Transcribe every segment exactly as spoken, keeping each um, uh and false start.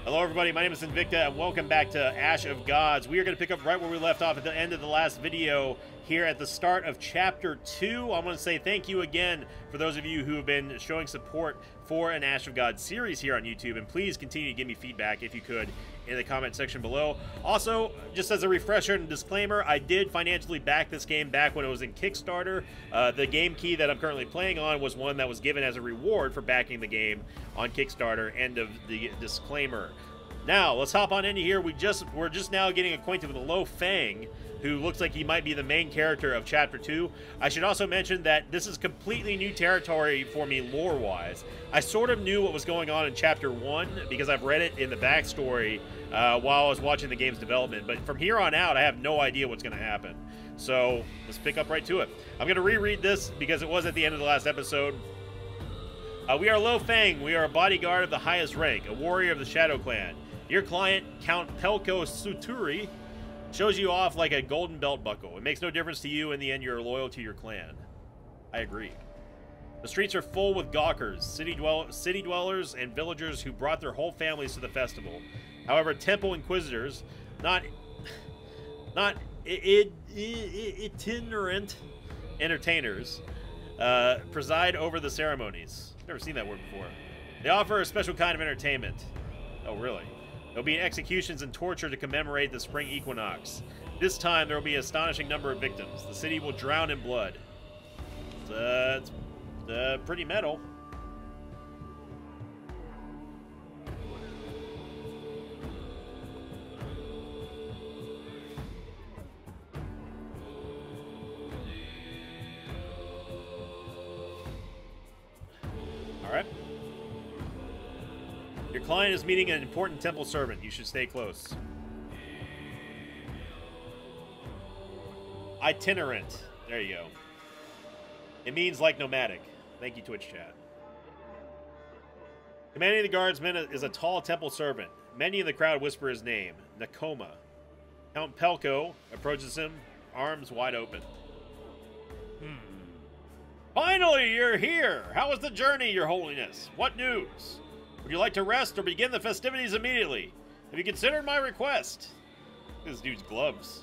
Hello everybody, my name is Sinvicta and welcome back to Ash of Gods. We are going to pick up right where we left off at the end of the last video here at the start of Chapter two. I want to say thank you again for those of you who have been showing support for an Ash of Gods series here on YouTube, and please continue to give me feedback if you could in the comment section below. Also, just as a refresher and disclaimer, I did financially back this game back when it was in Kickstarter. Uh, the game key that I'm currently playing on was one that was given as a reward for backing the game on Kickstarter. End of the disclaimer. Now, let's hop on into here. We just, we're just now getting acquainted with the Lo Pheng, who looks like he might be the main character of Chapter two. I should also mention that this is completely new territory for me lore-wise. I sort of knew what was going on in Chapter one because I've read it in the backstory uh, while I was watching the game's development. But from here on out, I have no idea what's going to happen. So, let's pick up right to it. I'm going to reread this because it was at the end of the last episode. Uh, we are Lo Pheng. We are a bodyguard of the highest rank, a warrior of the Shadow Clan. Your client, Count Pelko Suturi, shows you off like a golden belt buckle. It makes no difference to you. In the end, you're loyal to your clan. I agree. The streets are full with gawkers, city, dwell city dwellers, and villagers who brought their whole families to the festival. However, temple inquisitors, not, not it, it, itinerant entertainers, uh, preside over the ceremonies. Never seen that word before. They offer a special kind of entertainment. Oh, really? There'll be executions and torture to commemorate the spring equinox. This time, there will be an astonishing number of victims. The city will drown in blood. It's, uh, it's uh, pretty metal. All right. Your client is meeting an important temple servant. You should stay close. Itinerant. There you go. It means like nomadic. Thank you, Twitch chat. Commanding the guardsmen is a tall temple servant. Many in the crowd whisper his name, Nakoma. Count Pelko approaches him, arms wide open. Hmm. Finally, you're here! How was the journey, Your Holiness? What news? Would you like to rest or begin the festivities immediately? Have you considered my request? Look at this dude's gloves.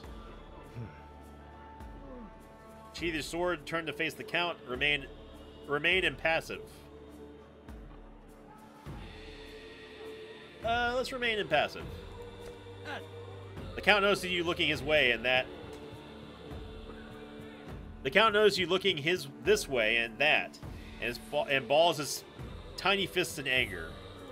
Sheath his sword, turn to face the Count, remain, remain impassive. Uh, let's remain impassive. The Count notices you looking his way, and that... The Count notices you looking his this way and that, and, his, and balls his tiny fists in anger.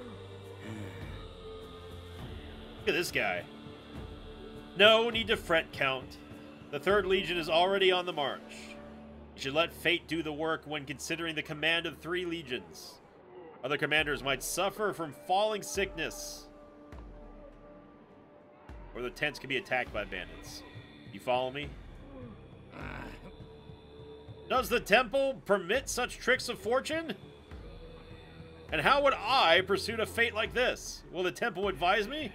Look at this guy. No need to fret, Count. The Third Legion is already on the march. You should let fate do the work when considering the command of three legions. Other commanders might suffer from falling sickness, or the tents can be attacked by bandits. You follow me? Does the temple permit such tricks of fortune? And how would I pursue a fate like this? Will the temple advise me?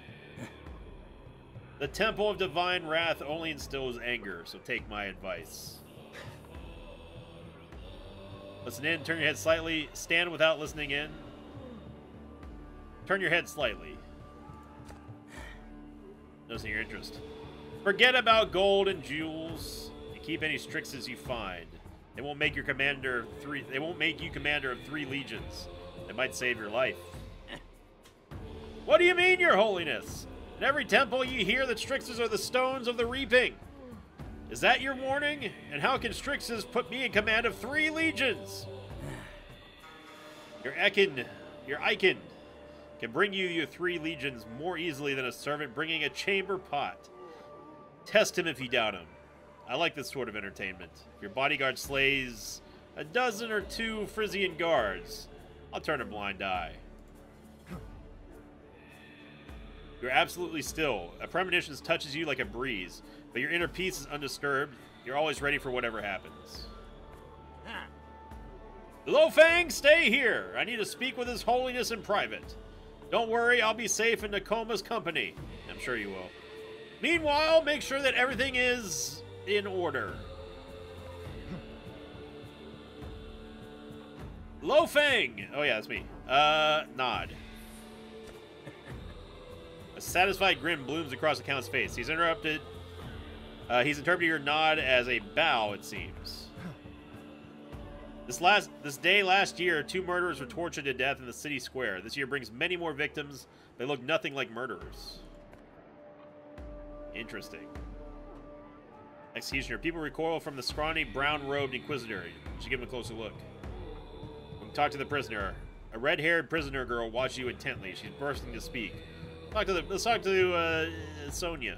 The temple of divine wrath only instills anger, so take my advice. Listen in, turn your head slightly, stand without listening in. Turn your head slightly. Noticing your interest. Forget about gold and jewels, and keep any strixes you find. They won't make your commander of three they won't make you commander of three legions. They might save your life. What do you mean, Your Holiness? In every temple you hear that strixes are the stones of the reaping. Is that your warning? And how can strixes put me in command of three legions? Your Ekin, your Icon, can bring you your three legions more easily than a servant bringing a chamber pot. Test him if you doubt him. I like this sort of entertainment. If your bodyguard slays a dozen or two Frisian guards, I'll turn a blind eye. You're absolutely still. A premonition touches you like a breeze, but your inner peace is undisturbed. You're always ready for whatever happens. Lo Pheng, stay here. I need to speak with His Holiness in private. Don't worry, I'll be safe in Nakoma's company. I'm sure you will. Meanwhile, make sure that everything is in order. Lo Pheng! Oh yeah, that's me. Uh, nod. satisfied grin blooms across the Count's face. He's interrupted. Uh, he's interpreted your nod as a bow, it seems. This last this day last year, two murderers were tortured to death in the city square. This year brings many more victims. They look nothing like murderers. Interesting. Executioner. People recoil from the scrawny, brown-robed inquisitor. You should give him a closer look. We can talk to the prisoner. A red-haired prisoner girl watches you intently. She's bursting to speak. Talk to the, let's talk to uh, Sonia.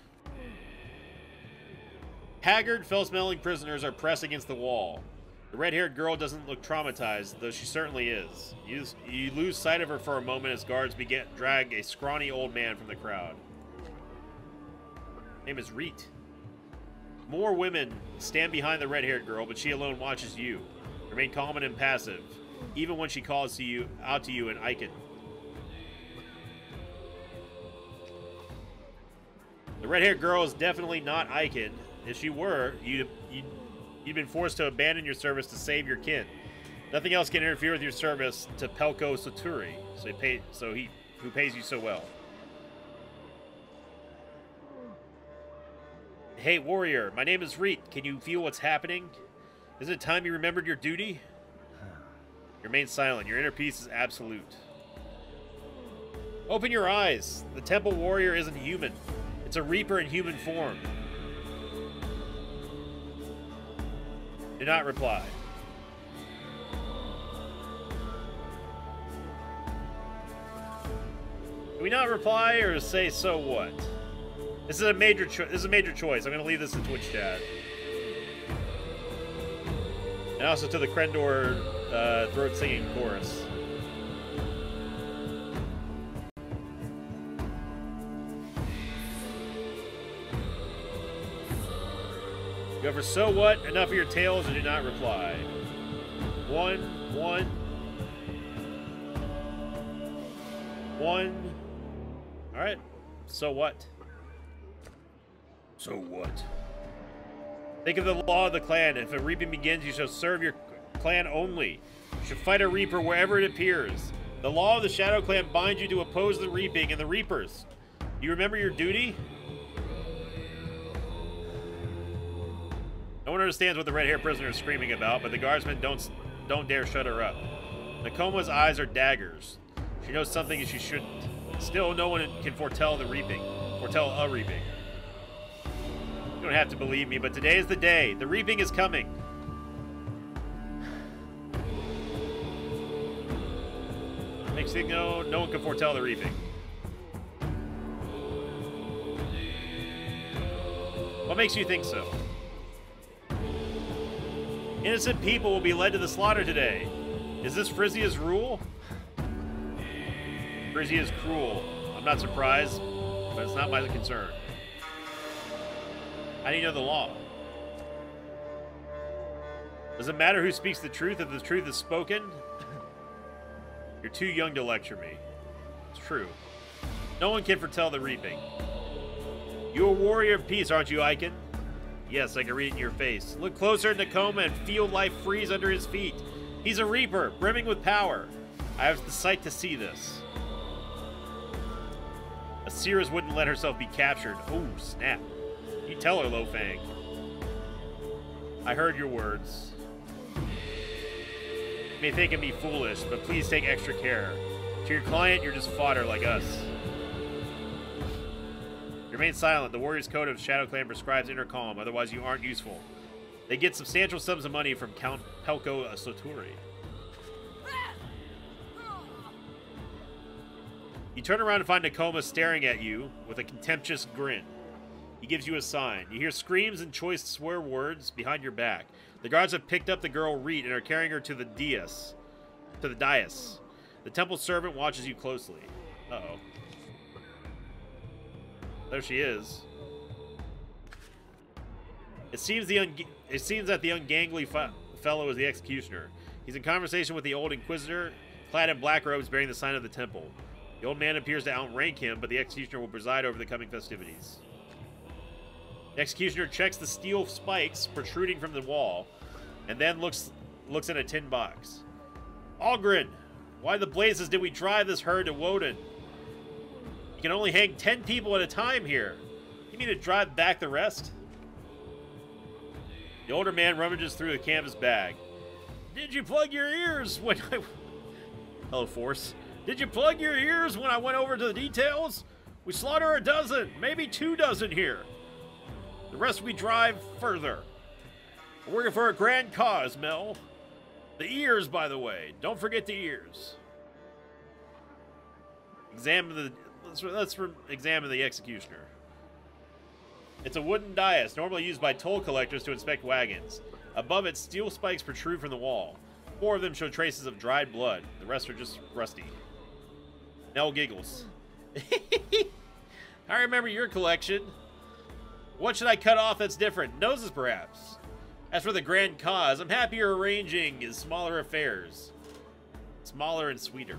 Haggard, fell-smelling prisoners are pressed against the wall. The red-haired girl doesn't look traumatized, though she certainly is. You, you lose sight of her for a moment as guards begin drag a scrawny old man from the crowd. Her name is Reet. More women stand behind the red-haired girl, but she alone watches you. Remain calm and impassive, even when she calls to you out to you in Icon. The red-haired girl is definitely not Icon. If she were, you'd, you'd, you'd been forced to abandon your service to save your kin. Nothing else can interfere with your service to Pelko Saturi, so he, pay, so he who pays you so well. Hey, warrior, my name is Reet. Can you feel what's happening? Isn't it time you remembered your duty? You remain silent. Your inner peace is absolute. Open your eyes. The temple warrior isn't human. It's a reaper in human form. Do not reply. Can we not reply or say so what? This is a major cho this is a major choice. I'm gonna leave this in Twitch chat. And also to the Krendor uh, throat singing chorus. You ever so what? Enough of your tales and do not reply. One, one, one. All right. So what? So what? Think of the law of the clan. If a reaping begins, you shall serve your clan only. You should fight a reaper wherever it appears. The law of the Shadow Clan binds you to oppose the reaping and the reapers. Do you remember your duty? No one understands what the red-haired prisoner is screaming about, but the guardsmen don't don't dare shut her up. Nakoma's eyes are daggers. She knows something she shouldn't. Still, no one can foretell the reaping. Foretell a reaping. You don't have to believe me, but today is the day. The reaping is coming. Makes you know no one can foretell the reaping. What makes you think so? Innocent people will be led to the slaughter today. Is this Frisia's rule? Frisia is cruel. I'm not surprised, but it's not my concern. How do you know the law? Does it matter who speaks the truth if the truth is spoken? You're too young to lecture me. It's true. No one can foretell the reaping. You're a warrior of peace, aren't you, Icon? Yes, I can read it in your face. Look closer at Nakoma and feel life freeze under his feet. He's a reaper, brimming with power. I have the sight to see this. Asir's wouldn't let herself be captured. Oh, snap. You tell her, Lo Pheng. I heard your words. You may think me foolish, but please take extra care. To your client, you're just fodder like us. Remain silent. The warrior's code of Shadow Clan prescribes inner calm, otherwise you aren't useful. They get substantial sums of money from Count Pelko Saturi. You turn around and find Nakoma staring at you with a contemptuous grin. He gives you a sign. You hear screams and choice swear words behind your back. The guards have picked up the girl Reet and are carrying her to the dais. To the dais. The temple servant watches you closely. Uh-oh. There she is. It seems the un it seems that the ungangly fellow is the executioner. He's in conversation with the old inquisitor, clad in black robes bearing the sign of the temple. The old man appears to outrank him, but the executioner will preside over the coming festivities. The executioner checks the steel spikes protruding from the wall, and then looks looks in a tin box. Algrin, why the blazes did we drive this herd to Woden? You can only hang ten people at a time here. You mean to drive back the rest? The older man rummages through a canvas bag. Did you plug your ears when I... Hello, Force. Did you plug your ears when I went over to the details? We slaughter a dozen, maybe two dozen here. The rest we drive further. We're working for a grand cause, Mel. The ears, by the way. Don't forget the ears. Examine the... Let's, let's examine the executioner. It's a wooden dais, normally used by toll collectors to inspect wagons. Above it, steel spikes protrude from the wall. Four of them show traces of dried blood. The rest are just rusty. Nell giggles. I remember your collection. What should I cut off that's different? Noses, perhaps. As for the grand cause, I'm happier arranging smaller affairs. Smaller and sweeter.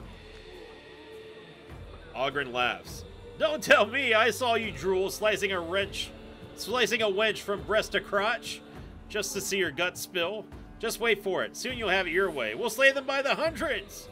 Ogren laughs. Don't tell me I saw you drool slicing a wrench, slicing a wench from breast to crotch, just to see her guts spill. Just wait for it. Soon you'll have it your way. We'll slay them by the hundreds.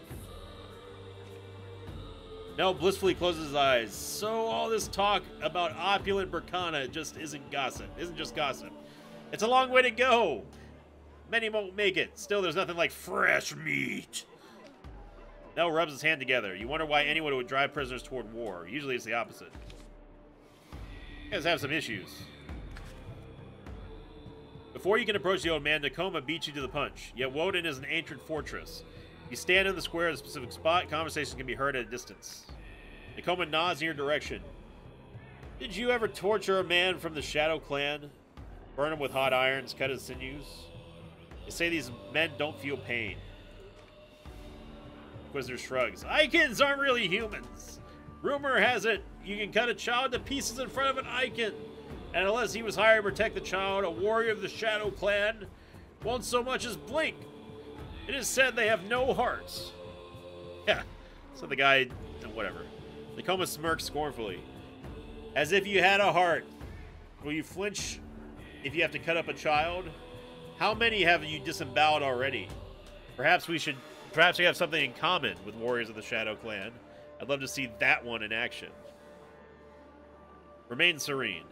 Nell blissfully closes his eyes. So all this talk about opulent Burkana just isn't gossip. Isn't just gossip. It's a long way to go. Many won't make it. Still, there's nothing like fresh meat. Nell rubs his hand together. You wonder why anyone would drive prisoners toward war. Usually it's the opposite. You guys have some issues. Before you can approach the old man, Nakoma beats you to the punch. Yet Woden is an ancient fortress. If you stand in the square at a specific spot, conversations can be heard at a distance. Nakoma nods in your direction. Did you ever torture a man from the Shadow Clan? Burn him with hot irons, cut his sinews? They say these men don't feel pain. Inquisitor shrugs. Icons aren't really humans. Rumor has it you can cut a child to pieces in front of an icon. And unless he was hired to protect the child, a warrior of the Shadow Clan won't so much as blink. It is said they have no hearts. Yeah, so the guy, whatever. Nakoma smirks scornfully. As if you had a heart. Will you flinch if you have to cut up a child? How many have you disemboweled already? Perhaps we should, perhaps we have something in common with warriors of the Shadow Clan. I'd love to see that one in action. Remain serene.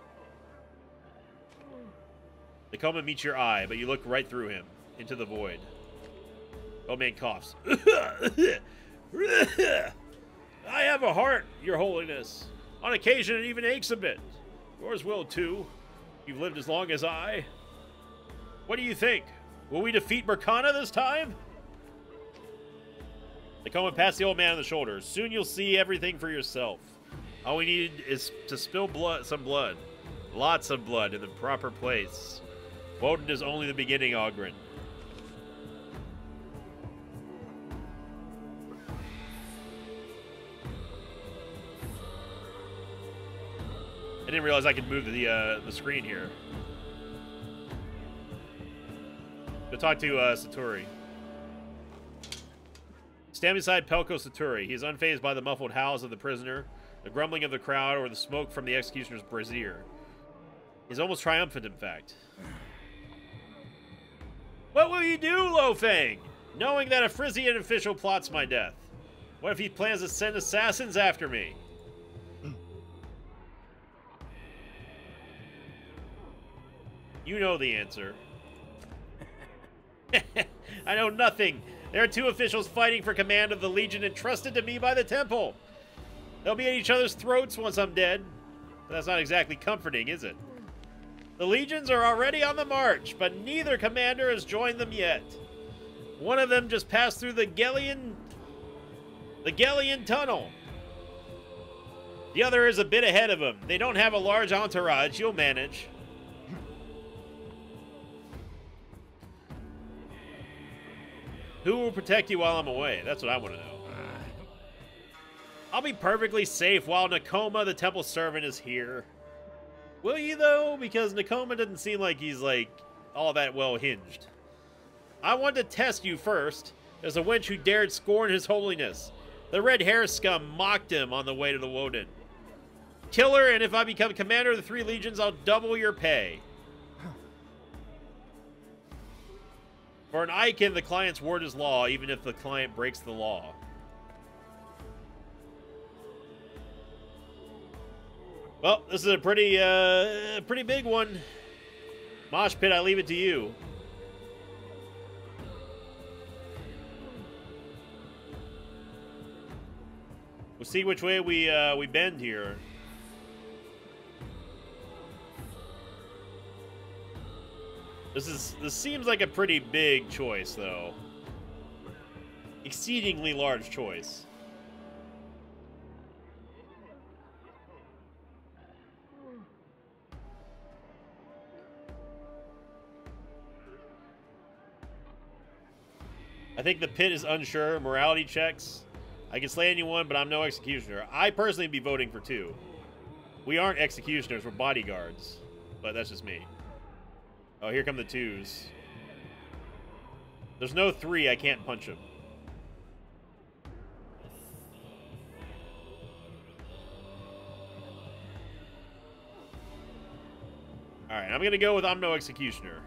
Nakoma meets your eye, but you look right through him, into the void. Old man coughs. I have a heart, Your Holiness. On occasion, it even aches a bit. Yours will, too. You've lived as long as I. What do you think? Will we defeat Burkana this time? Nakoma pats the old man on the shoulder. Soon you'll see everything for yourself. All we need is to spill blood, some blood. Lots of blood in the proper place. Woden is only the beginning, Ogren. I didn't realize I could move the uh, the screen here. Go talk to uh, Satori. Stand beside Pelko Satori. He is unfazed by the muffled howls of the prisoner, the grumbling of the crowd, or the smoke from the executioner's brazier. He's almost triumphant, in fact. What will you do, Lo Pheng, knowing that a Frisian official plots my death? What if he plans to send assassins after me? You know the answer. I know nothing. There are two officials fighting for command of the Legion entrusted to me by the Temple. They'll be at each other's throats once I'm dead. But that's not exactly comforting, is it? The legions are already on the march, but neither commander has joined them yet. One of them just passed through the Gellian... the Gellian Tunnel. The other is a bit ahead of him. They don't have a large entourage. You'll manage. Who will protect you while I'm away? That's what I want to know. I'll be perfectly safe while Nakoma, the temple servant, is here. Will you, though? Because Nakoma doesn't seem like he's, like, all that well hinged. I want to test you first. There's a wench who dared scorn his holiness. The red hair scum mocked him on the way to the Woden. Kill her, and if I become commander of the three legions, I'll double your pay. For an icon, the client's word is law, even if the client breaks the law. Well, this is a pretty, uh, pretty big one. Mosh Pit, I leave it to you. We'll see which way we, uh, we bend here. This is, this seems like a pretty big choice, though. Exceedingly large choice. I think the pit is unsure. Morality checks. I can slay anyone, but I'm no executioner. I personally would be voting for two. We aren't executioners, we're bodyguards. But that's just me. Oh, here come the twos. There's no three, I can't punch him. Alright, I'm gonna go with I'm no executioner.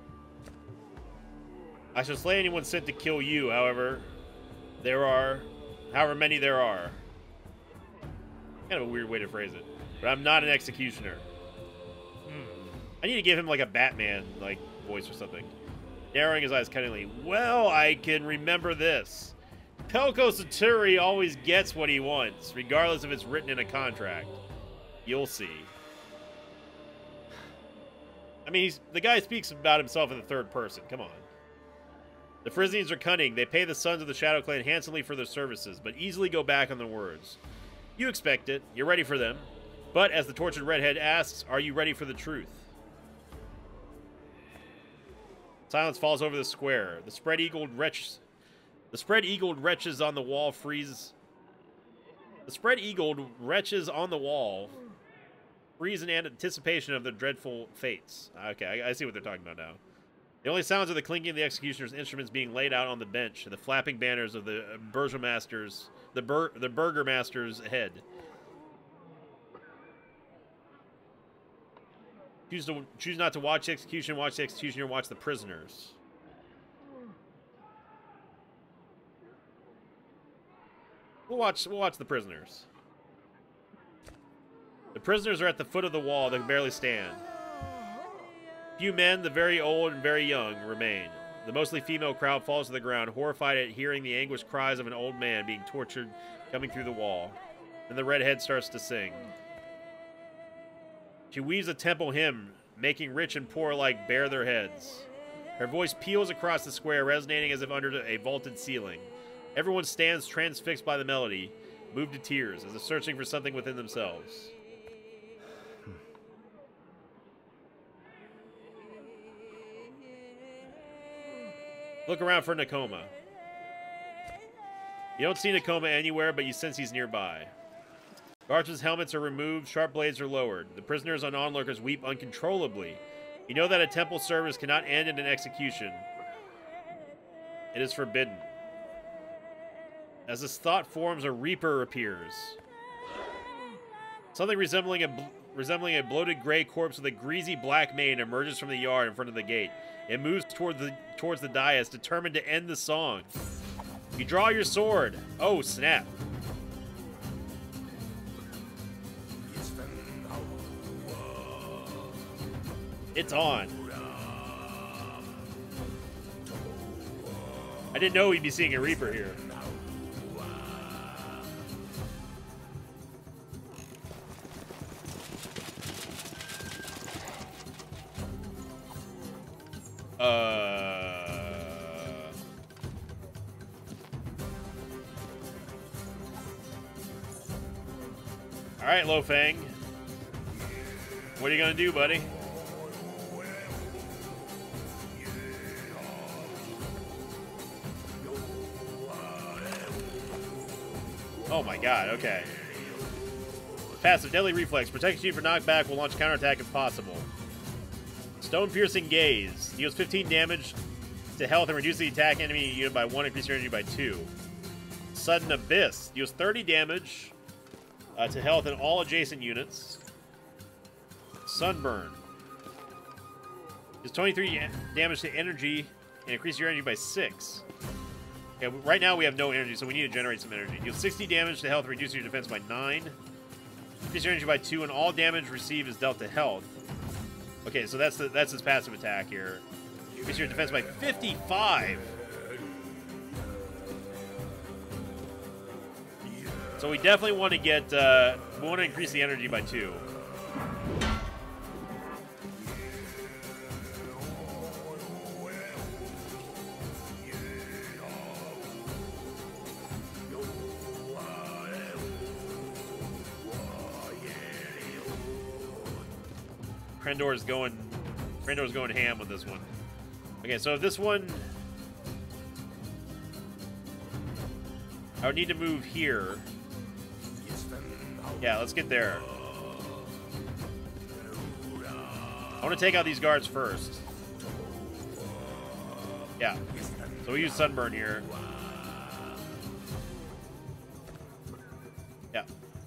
I shall slay anyone sent to kill you, however, there are, however many there are. Kind of a weird way to phrase it. But I'm not an executioner. Hmm. I need to give him like a Batman like voice or something. Narrowing his eyes cunningly. Well, I can remember this. Pelko Saturi always gets what he wants, regardless if it's written in a contract. You'll see. I mean, he's, the guy speaks about himself in the third person. Come on. The Frisians are cunning. They pay the sons of the Shadow Clan handsomely for their services, but easily go back on their words. You expect it. You're ready for them. But, as the tortured redhead asks, are you ready for the truth? Silence falls over the square. The spread-eagled wretch... The spread-eagled wretches on the wall freeze... The spread-eagled wretches on the wall freeze in anticipation of their dreadful fates. Okay, I, I see what they're talking about now. The only sounds are the clinking of the executioner's instruments being laid out on the bench, and the flapping banners of the burgomaster's, the bur, the burgomaster's head. Choose to choose not to watch the execution. Watch the executioner. Watch the prisoners. We'll watch. We'll watch the prisoners. The prisoners are at the foot of the wall. They can barely stand. Few men, the very old and very young, remain. The mostly female crowd falls to the ground, horrified at hearing the anguished cries of an old man being tortured coming through the wall. Then the redhead starts to sing. She weaves a temple hymn, making rich and poor alike bare their heads. Her voice peals across the square, resonating as if under a vaulted ceiling. Everyone stands transfixed by the melody, moved to tears, as if searching for something within themselves. Look around for Nakoma. You don't see Nakoma anywhere, but you sense he's nearby. Guards' helmets are removed, sharp blades are lowered. The prisoners and onlookers weep uncontrollably. You know that a temple service cannot end in an execution. It is forbidden. As this thought forms, a reaper appears. Something resembling a resembling a bloated gray corpse with a greasy black mane emerges from the yard in front of the gate. It moves toward the towards the dais, determined to end the song. You draw your sword. Oh, snap. It's on. I didn't know we'd be seeing a Reaper here. Uh... Alright, Lo Pheng. What are you gonna do, buddy? Oh my god, okay. Passive, Deadly Reflex. Protects you from knockback, will launch counterattack if possible. Stone Piercing Gaze. Deals fifteen damage to health and reduces the attack enemy unit by one, increase your energy by two. Sudden Abyss. Deals thirty damage uh, to health and all adjacent units. Sunburn. Deals twenty-three damage to energy and increase your energy by six. Okay, right now we have no energy, so we need to generate some energy. Deals sixty damage to health, reducing your defense by nine. Increase your energy by two, and all damage received is dealt to health. Okay, so that's the that's his passive attack here. Increase your defense by fifty-five. So we definitely want to get, uh, we want to increase the energy by two. Krendor's going, Krendor's going ham with this one. Okay, so if this one, I would need to move here. Yeah, let's get there. I want to take out these guards first. Yeah. So we use Sunburn here. Yeah.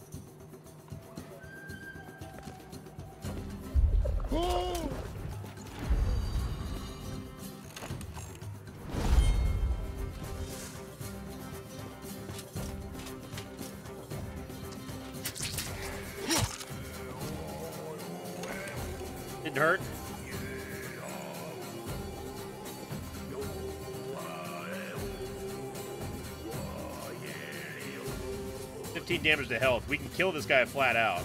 Didn't hurt. fifteen damage to health. We can kill this guy flat out.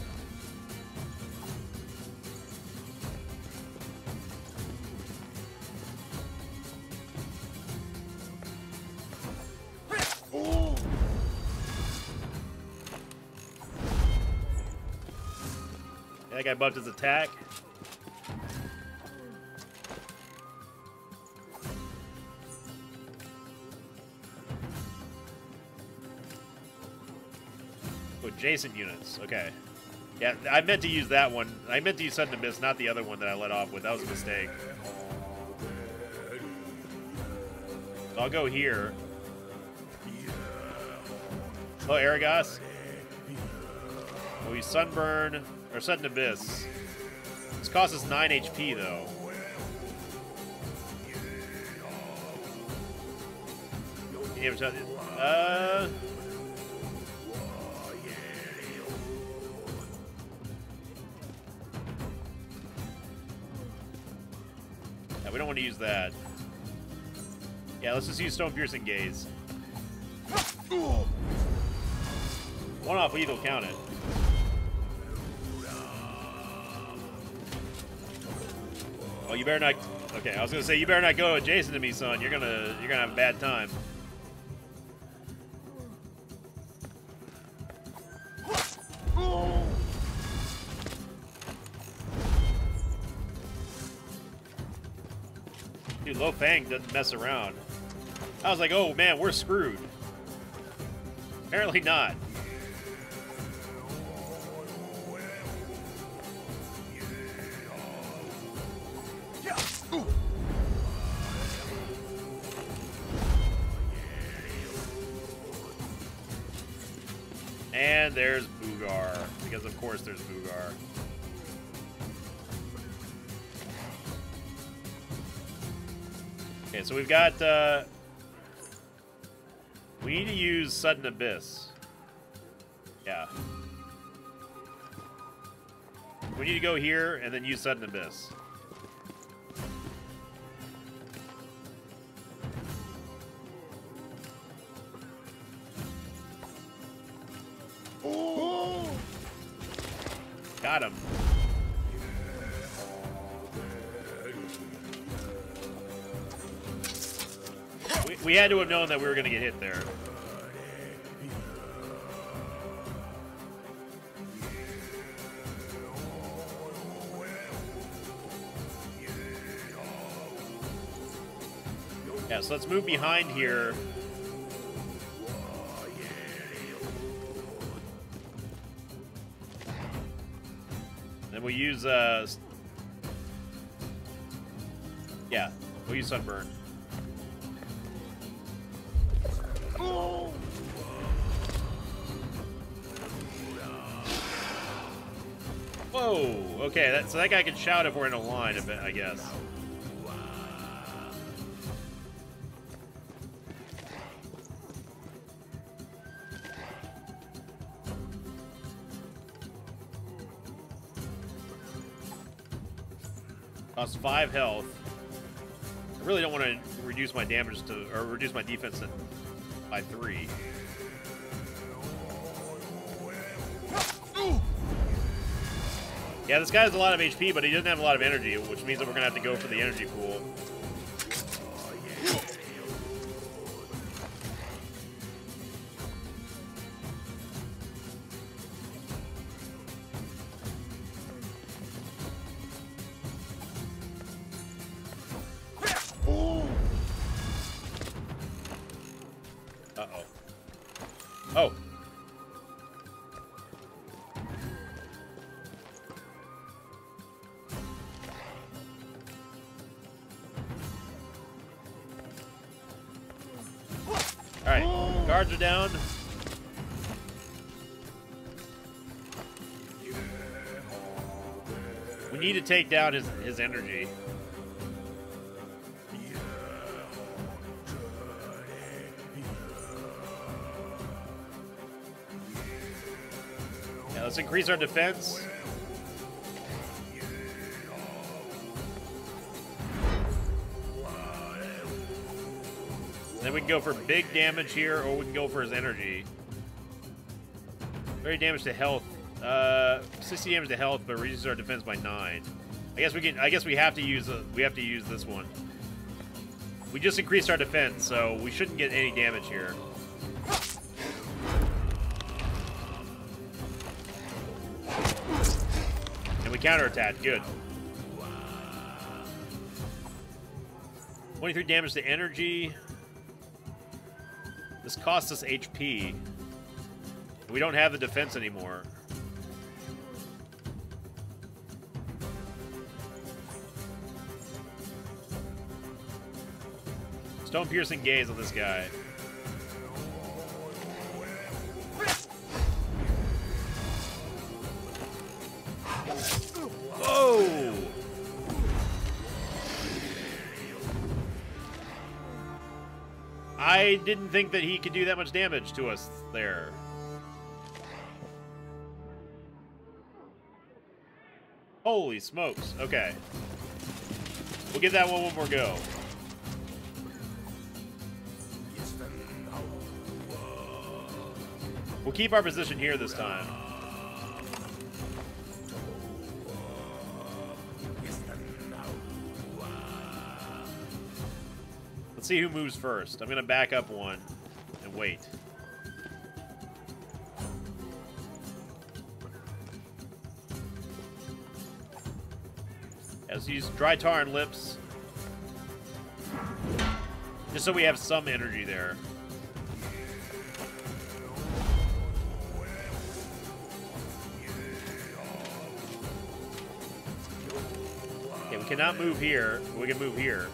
That guy buffed his attack. Adjacent units. Okay. Yeah, I meant to use that one. I meant to use Sudden Abyss, not the other one that I let off with. That was a mistake. So I'll go here. Oh, Aragos. We'll use Sunburn, or Sudden Abyss. This costs us nine H P, though. Uh... Yeah, we don't want to use that. Yeah, let's just use Stone Piercing Gaze. One off lethal, count it. Oh, you better not. Okay, I was gonna say you better not go adjacent to me, son. You're gonna you're gonna have a bad time. Dude, Lo Pheng doesn't mess around. I was like, oh man, we're screwed. Apparently not. And there's Boogar, because of course there's Boogar. Okay, so we've got, uh, we need to use Sudden Abyss. Yeah. We need to go here and then use Sudden Abyss. Got him. We, we had to have known that we were going to get hit there. Yeah, so let's move behind here. Then we'll use, uh... yeah, we'll use Sunburn. Whoa! Okay, that, so that guy can shout if we're in a line, a bit, I guess. Costs five health. I really don't want to reduce my damage to, or reduce my defense to, by three. Yeah, this guy has a lot of H P, but he doesn't have a lot of energy, which means that we're going to have to go for the energy pool. Uh-oh. Oh. Alright, guards are down. We need to take down his, his energy. Yeah, let's increase our defense. Then we can go for big damage here, or we can go for his energy. Very damage to health. Uh, sixty damage to health, but reduces our defense by nine. I guess we can. I guess we have to use. Uh, we have to use this one. We just increased our defense, so we shouldn't get any damage here. And we counterattack. Good. twenty-three damage to energy. This costs us H P. We don't have the defense anymore. Stone piercing gaze on this guy. Whoa! I didn't think that he could do that much damage to us there. Holy smokes. Okay. We'll give that one one more go. We'll keep our position here this time. Let's see who moves first. I'm going to back up one and wait. Yeah, let's use dry tar and lips. Just so we have some energy there. Okay, we cannot move here. We can move here.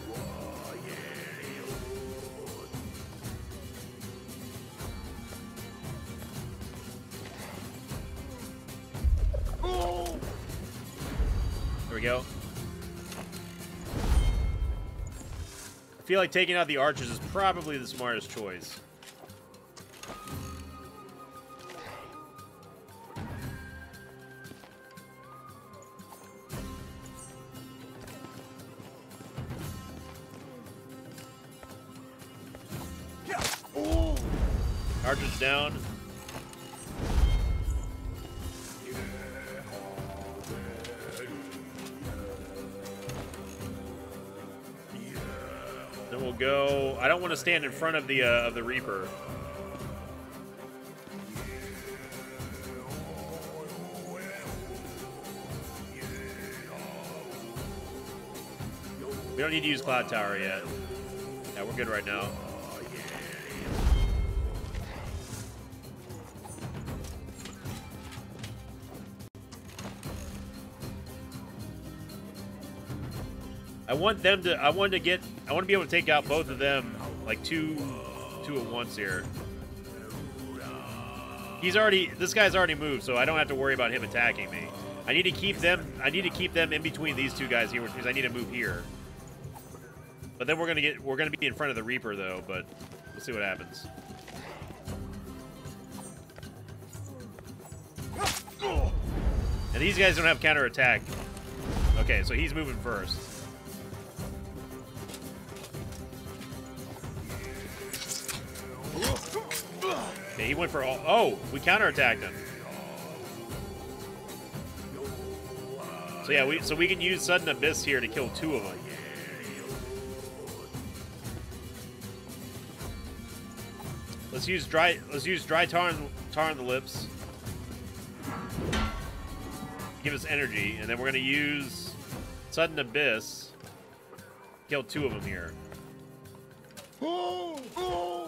There we go. I feel like taking out the archers is probably the smartest choice. Archers down. Then we'll go. I don't want to stand in front of the uh, of the Reaper. We don't need to use Cloud Tower yet. Yeah, we're good right now. I want them to. I want to get. I want to be able to take out both of them, like two, two at once here. He's already. This guy's already moved, so I don't have to worry about him attacking me. I need to keep them. I need to keep them in between these two guys here, because I need to move here. But then we're gonna get. We're gonna be in front of the Reaper, though. But we'll see what happens. And these guys don't have counterattack. Okay, so he's moving first. Okay, he went for all. Oh, we counterattacked him. So yeah, we so we can use Sudden Abyss here to kill two of them. Let's use dry. Let's use dry tar on, tar on the lips. Give us energy, and then we're gonna use Sudden Abyss. Kill two of them here. Oh, oh.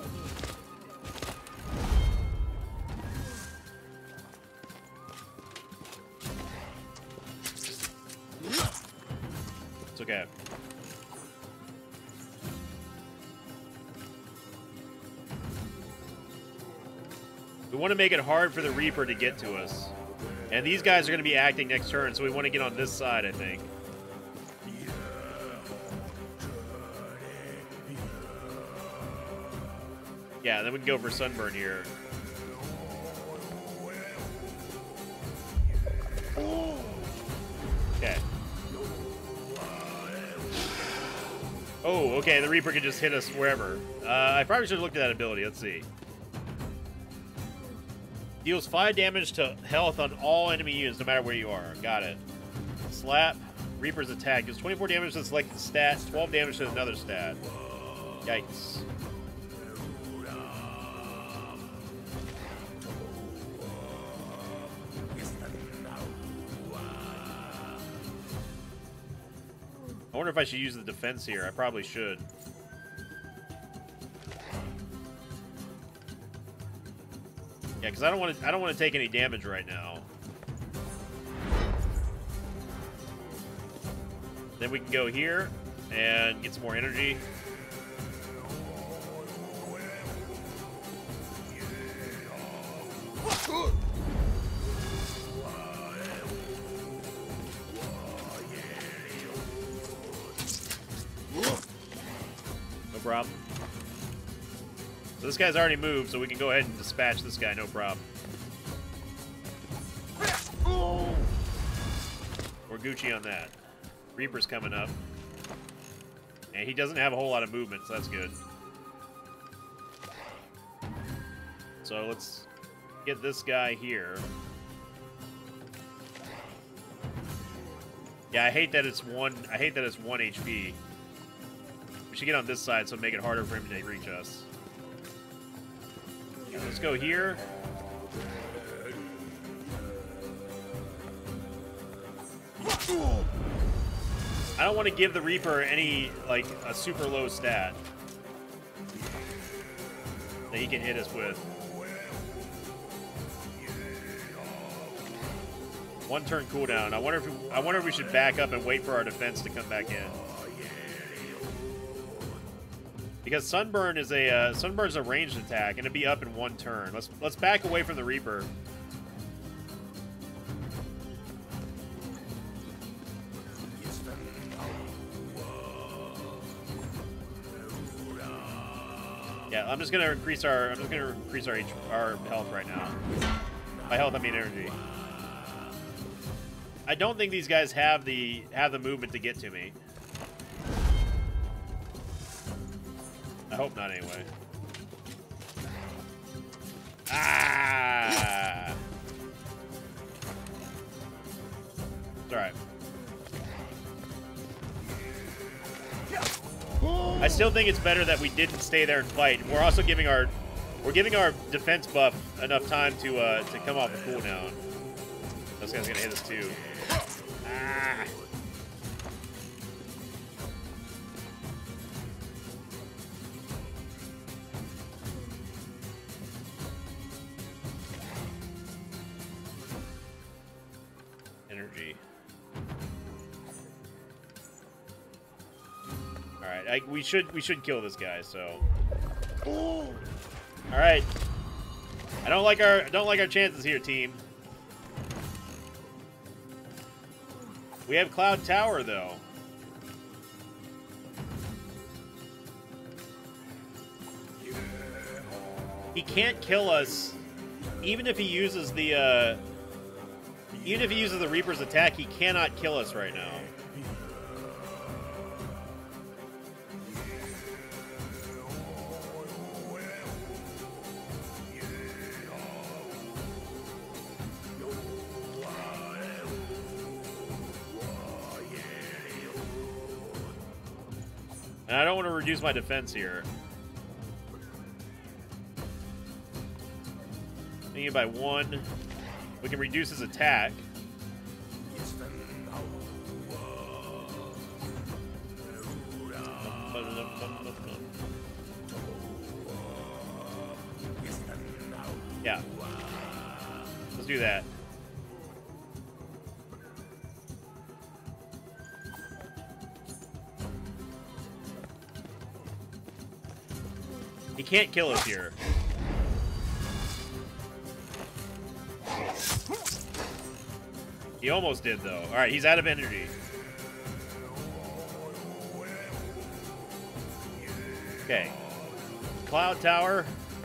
It's okay. We want to make it hard for the Reaper to get to us. And these guys are going to be acting next turn, so we want to get on this side, I think. Yeah, then we can go for Sunburn here. Okay. Oh, okay, the Reaper can just hit us wherever. Uh, I probably should have looked at that ability. Let's see. Deals five damage to health on all enemy units, no matter where you are. Got it. Slap. Reaper's attack deals twenty-four damage to selected stat, twelve damage to another stat. Yikes. I wonder if I should use the defense here. I probably should. Yeah, because I don't want to. I don't want to take any damage right now. Then we can go here and get some more energy. No problem. So this guy's already moved, so we can go ahead and dispatch this guy, no problem. We're Gucci on that. Reaper's coming up. And he doesn't have a whole lot of movement, so that's good. So let's get this guy here. Yeah, I hate that it's one. I hate that it's one H P. We should get on this side so make it harder for him to reach us. Yeah, let's go here. I don't want to give the Reaper any, like, a super low stat that he can hit us with. One turn cooldown. I wonder if we, I wonder if we should back up and wait for our defense to come back in. Because Sunburn is a uh, Sunburn's a ranged attack, and it'd be up in one turn. Let's let's back away from the Reaper. Yeah, I'm just gonna increase our I'm just gonna increase our H, our health right now. By health, I mean energy. I don't think these guys have the have the movement to get to me. I hope not, anyway. Ah! It's alright. I still think it's better that we didn't stay there and fight. We're also giving our we're giving our defense buff enough time to uh, to come off a cooldown. This guy's gonna hit us too. Ah! Energy. All right, I, we should we should kill this guy. So, all right. I don't like our I don't like our chances here, team. We have Cloud Tower though. He can't kill us, even if he uses the uh, even if he uses the Reaper's attack. He cannot kill us right now. And I don't want to reduce my defense here. Thinking by one. We can reduce his attack. Yeah. Let's do that. He can't kill us here. He almost did, though. All right, he's out of energy. Okay. Cloud Tower.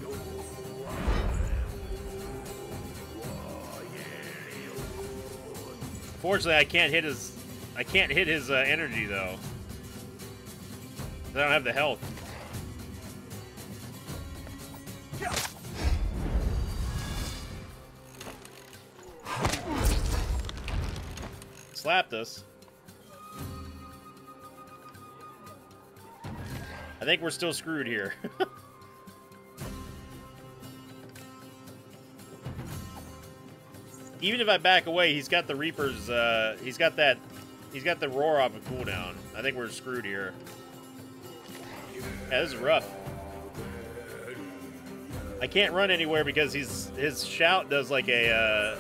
Fortunately, I can't hit his. I can't hit his uh, energy though. I don't have the health. Slapped us. I think we're still screwed here. Even if I back away, he's got the Reaper's, uh, he's got that, he's got the roar off of cooldown. I think we're screwed here. Yeah, this is rough. I can't run anywhere because he's, his shout does like a, uh,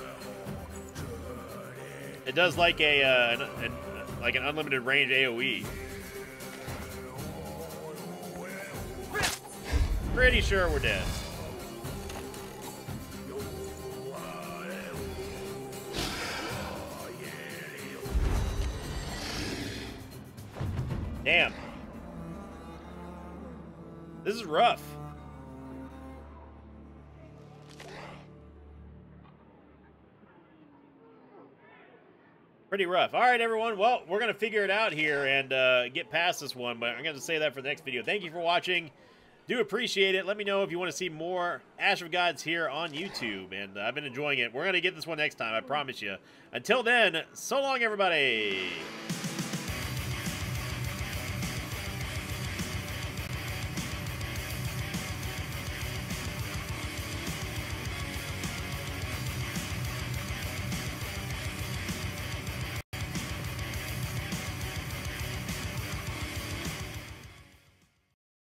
it does like a, uh, an, an, like an unlimited range AoE. Pretty sure we're dead. Damn. This is rough. Pretty rough. All right, everyone. Well, we're going to figure it out here and uh, get past this one, but I'm going to say that for the next video. Thank you for watching. Do appreciate it. Let me know if you want to see more Ash of Gods here on YouTube, and uh, I've been enjoying it. We're going to get this one next time, I promise you. Until then, so long, everybody.